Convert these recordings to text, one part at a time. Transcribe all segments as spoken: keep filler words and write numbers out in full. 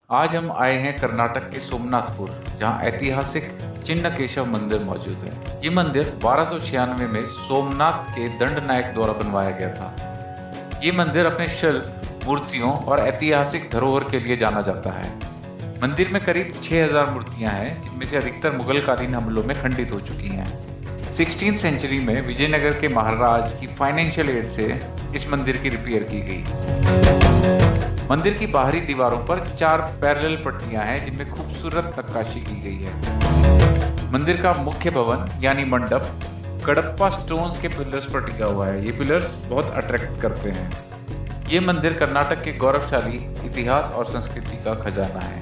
आज हम आए हैं कर्नाटक के सोमनाथपुर, जहां ऐतिहासिक चिन्नकेशव मंदिर मौजूद है। ये मंदिर बारह सौ छियानवे में सोमनाथ के दंडनायक द्वारा बनवाया गया था। ये मंदिर अपने शिल्प, मूर्तियों और ऐतिहासिक धरोहर के लिए जाना जाता है। मंदिर में करीब छह हज़ार मूर्तियां हैं, जिनमें से अधिकतर मुगलकालीन हमलों में खंडित हो चुकी हैं। सोलहवीं सेंचुरी में विजयनगर के महाराज की फाइनेंशियल एड से इस मंदिर की रिपेयर की गई। मंदिर की बाहरी दीवारों पर चार पैरेलल पट्टियां हैं, जिनमें खूबसूरत नक्काशी की गई है। मंदिर का मुख्य भवन यानी मंडप कडप्पा स्टोन्स के पिलर्स पर टिका हुआ है। ये पिलर्स बहुत अट्रैक्ट करते हैं। ये मंदिर कर्नाटक के गौरवशाली इतिहास और संस्कृति का खजाना है।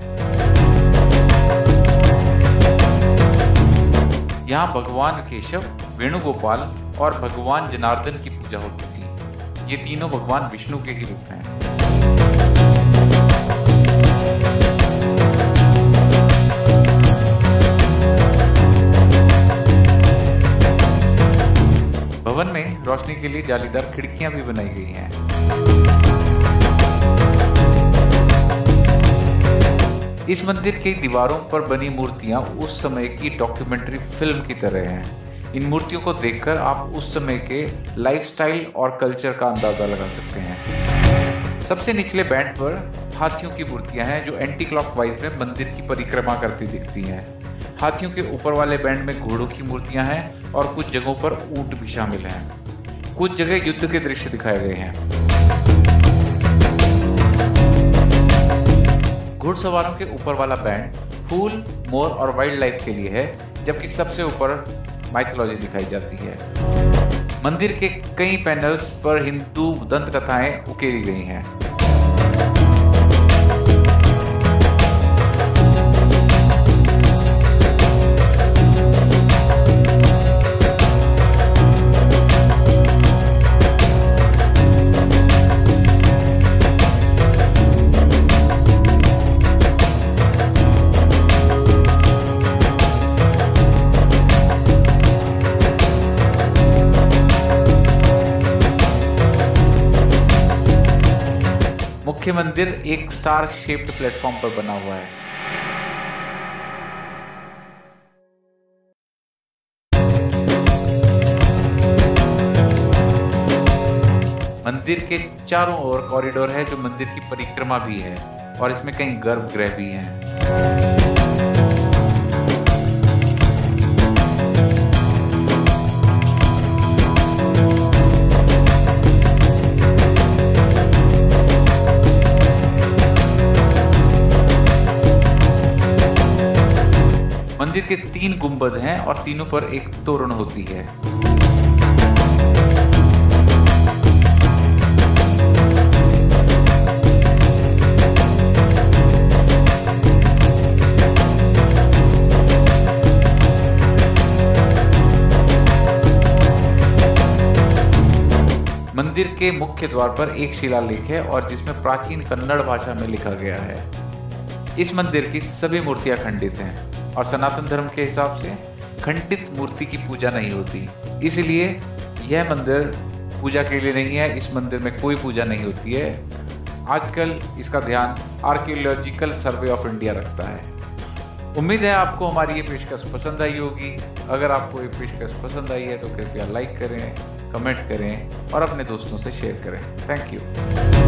यहाँ भगवान केशव, वेणुगोपाल और भगवान जनार्दन की पूजा होती थी। ये तीनों भगवान विष्णु के ही रूप हैं। भवन में रोशनी के लिए जालीदार खिड़कियां भी बनाई गई हैं। इस मंदिर की दीवारों पर बनी मूर्तियां उस समय की डॉक्यूमेंट्री फिल्म की तरह हैं। इन मूर्तियों को देखकर आप उस समय के लाइफस्टाइल और कल्चर का अंदाजा लगा सकते हैं। सबसे निचले बैंड पर हाथियों की मूर्तियां हैं, जो एंटी क्लॉकवाइज में मंदिर की परिक्रमा करती दिखती हैं। हाथियों के ऊपर वाले बैंड में घोड़ों की मूर्तियां हैं और कुछ जगहों पर ऊंट भी शामिल हैं। कुछ जगह युद्ध के दृश्य दिखाए गए हैं। घुड़सवारों के ऊपर वाला बैंड फूल, मोर और वाइल्ड लाइफ के लिए है, जबकि सबसे ऊपर माइथोलॉजी दिखाई जाती है। मंदिर के कई पैनल्स पर हिंदू दंत कथाएं उकेरी गई हैं। मुख्य मंदिर एक स्टार शेप्ड प्लेटफॉर्म पर बना हुआ है। मंदिर के चारों ओर कॉरिडोर है, जो मंदिर की परिक्रमा भी है, और इसमें कई गर्भगृह भी हैं। मंदिर के तीन गुंबद हैं और तीनों पर एक तोरण होती है। मंदिर के मुख्य द्वार पर एक शिलालेख है और जिसमें प्राचीन कन्नड़ भाषा में लिखा गया है। इस मंदिर की सभी मूर्तियां खंडित हैं और सनातन धर्म के हिसाब से खंडित मूर्ति की पूजा नहीं होती, इसलिए यह मंदिर पूजा के लिए नहीं है। इस मंदिर में कोई पूजा नहीं होती है। आजकल इसका ध्यान आर्कियोलॉजिकल सर्वे ऑफ इंडिया रखता है। उम्मीद है आपको हमारी ये पेशकश पसंद आई होगी। अगर आपको ये पेशकश पसंद आई है तो कृपया लाइक करें, कमेंट करें और अपने दोस्तों से शेयर करें। Thank you.